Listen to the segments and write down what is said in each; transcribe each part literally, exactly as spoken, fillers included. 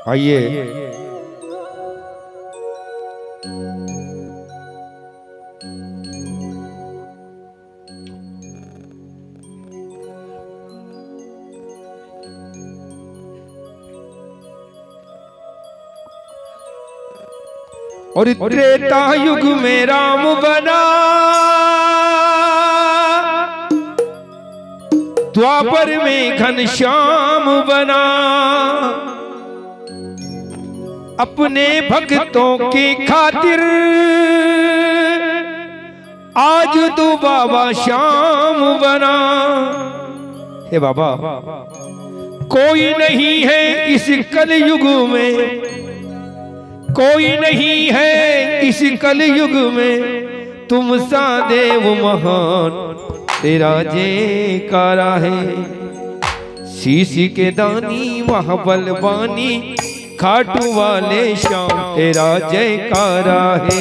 आइए और त्रेता युग में राम बना, द्वापर में घनश्याम बना, अपने भक्तों की खातिर आज तो बाबा श्याम बना। हे बाबा, कोई नहीं है इस कलयुग में, कोई नहीं है इस कलयुग में तुम सा देव महान, तेरा जयकारा है। शीश के दानी महाबलवानी खाटू वाले श्याम, तेरा जयकारा है।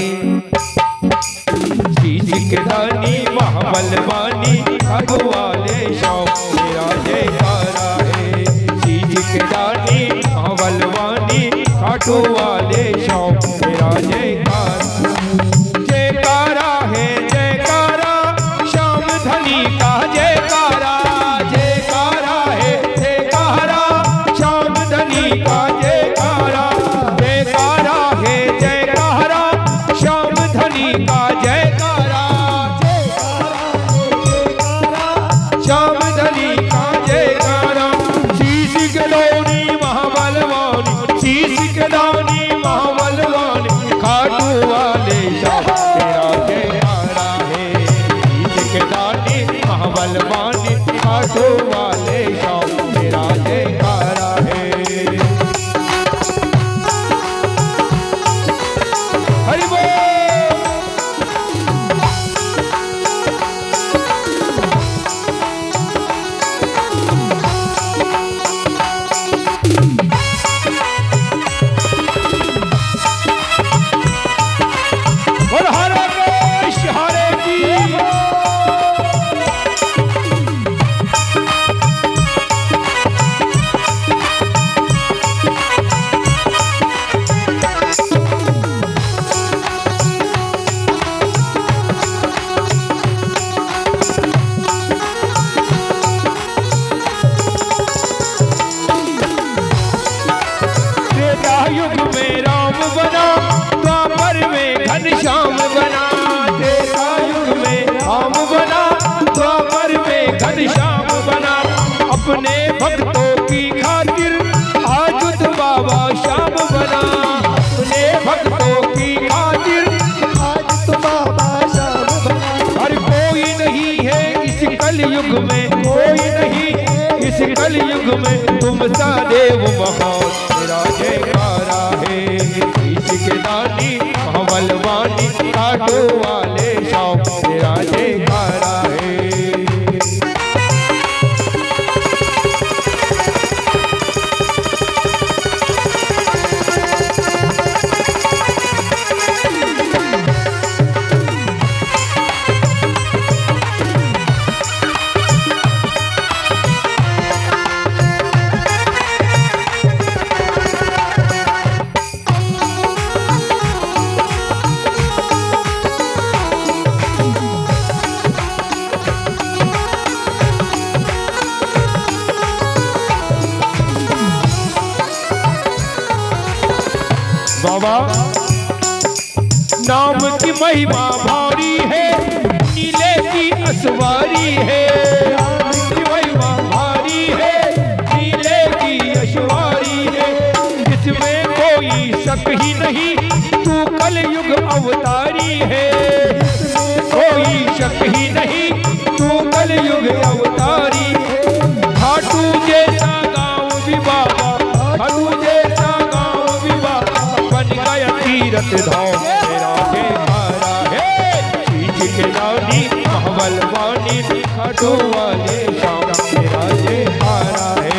शीश के दानी महाबलवानी खाटू वाले श्याम, तेरा जयकारा है। शीश के दानी महाबलवानी खाटू वाले श्याम, तेरा जयकारा। जयकारा है जयकारा श्याम धनी का जयकारा, जयकारा है जयकारा श्याम धनी का जयकारा। जयकारा है जयकारा श्याम धनी का जयकारा, श्याम धनी का जयकारा। शीश के दानी महाबलवानी, शीश के दानी महाबलवानी खाटू वाले श्याम, तेरा जयकारा है। शीश के दानी महाबलवानी खाटू वाले श्याम, तेरा जयकारा है। हरि बोल। और हरे कृष्ण हरे जी। त्रेता युग में राम बना, द्वापर में घनश्याम बना। त्रेता युग में राम बना, द्वापर में घनश्याम बना, अपने भक्तों की खातिर आज तो बाबा श्याम बना। अपने भक्तों की खातिर आज तो बाबा श्याम बना। हर कोई नहीं है इस कलयुग में, कोई नहीं इस कलयुग में तुम सा देव महान, तेरा जयकारा है। शीश के दानी महाबलवानी खाटू वाले श्याम, तेरा जयकारा है। बाबा, नाम की महिमा भारी है, नीले की असवारी है। नाम की महिमा भारी है, नीले की असवारी है। इसमें कोई शक ही नहीं, तू कलयुग अवतारी है। कोई शक ही नहीं, तू कलयुग अवतारी है। खाटू जैसा गाँव भी बाबा, खाटू जैसा गाँव भी बाबा बन गया तीरथ धाम, तेरा जयकारा है। शीश के दानी महाबलवानी खाटू वाले श्याम, तेरा जयकारा है।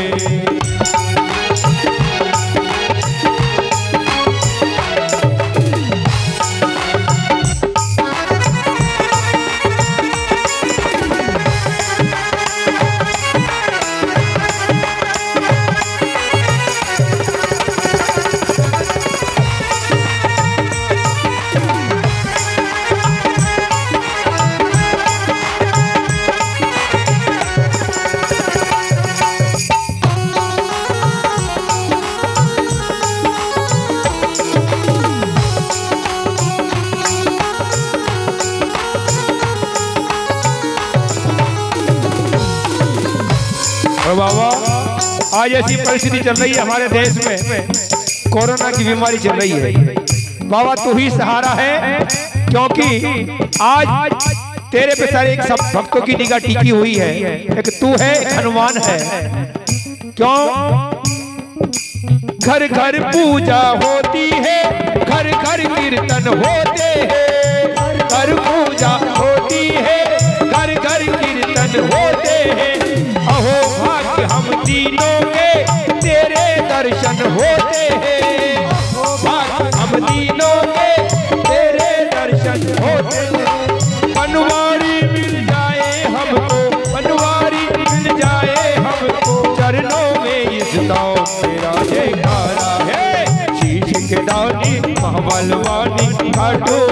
आज ऐसी परिस्थिति चल रही है हमारे देश में, कोरोना की बीमारी चल रही है। बाबा तू ही सहारा है, क्योंकि आज तेरे पे सारे एक सब भक्तों की निगाह टिकी हुई है। एक तू है, एक हनुमान है। क्यों? घर घर पूजा होती है, घर घर कीर्तन होते हैं। घर पूजा होती है, घर घर कीर्तन होते हैं। अहो भाग्य हम तीनों के तेरे दर्शन होते हैं। भाग्य हम तीनों के तेरे दर्शन होते हैं। बनवारी मिल जाए हमको, बनवारी मिल जाए हमको, चरणों में इस दाव तेरा जयकारा है। शीश के दानी महबलवानी खाटू